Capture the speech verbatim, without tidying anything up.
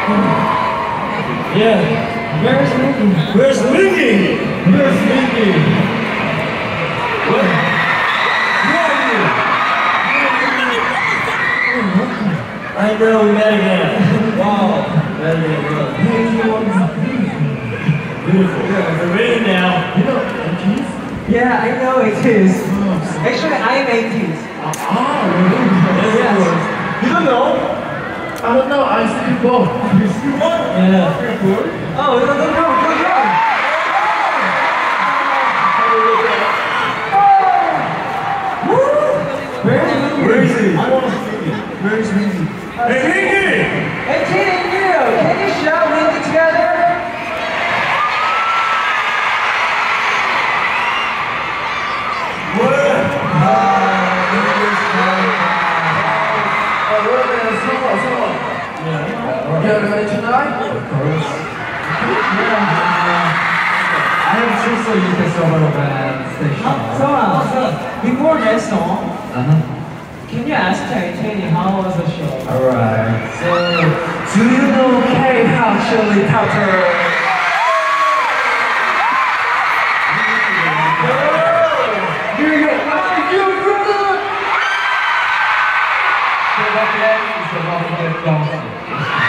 Yeah. Where's Mindy? Where's Mindy? Where's Mindy? What? Where are you? I know, we met again. Wow. Met again, bro. Beautiful. Yeah, we're ready now. You know, eighties? Yeah, I know it is. Actually, I am eighties. Ah, really? Yes. You don't know? I don't know, I see you both. You see what? Yeah. Oh, no, no, no, no, no. Where is Mindy? Where is he? I want to see him. Where is Mindy? Hey, Mindy! Hey, Tina and you, can you show Mindy together? What? You're ready tonight? Of course. Yeah. I have just so you can over the band station. So, uh, before that song, uh-huh. Can you ask Tiny how was the show? Alright. So, do you know K-pop Chili Pepper? Do you like you, brother? So, what that is about that song?